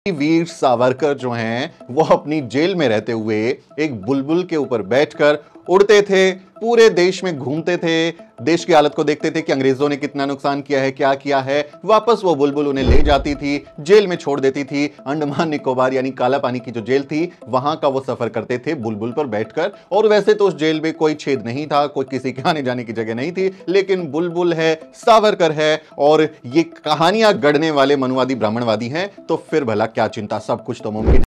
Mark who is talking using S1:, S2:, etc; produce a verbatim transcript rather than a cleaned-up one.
S1: वीर सावरकर जो हैं वो अपनी जेल में रहते हुए एक बुलबुल के ऊपर बैठकर उड़ते थे, पूरे देश में घूमते थे, देश की हालत को देखते थे कि अंग्रेजों ने कितना नुकसान किया है, क्या किया है। वापस वो बुलबुल उन्हें ले जाती थी, जेल में छोड़ देती थी। अंडमान निकोबार यानी काला पानी की जो जेल थी वहां का वो सफर करते थे बुलबुल पर बैठकर। और वैसे तो उस जेल में कोई छेद नहीं था, कोई किसी के आने जाने की जगह नहीं थी, लेकिन बुलबुल है, सावरकर है और ये कहानियां गढ़ने वाले मनुवादी ब्राह्मणवादी हैं, तो फिर भला क्या चिंता, सब कुछ तो मुमकिन है।